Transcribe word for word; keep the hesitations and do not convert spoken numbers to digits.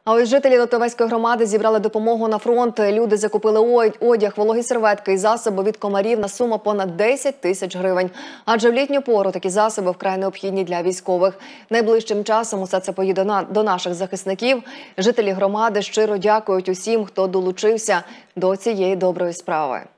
А ось жителі Литовецької громади зібрали допомогу на фронт. Люди закупили одяг, вологі серветки і засоби від комарів на суму понад десять тисяч гривень. Адже в літню пору такі засоби вкрай необхідні для військових. Найближчим часом усе це поїде до наших захисників. Жителі громади щиро дякують усім, хто долучився до цієї доброї справи.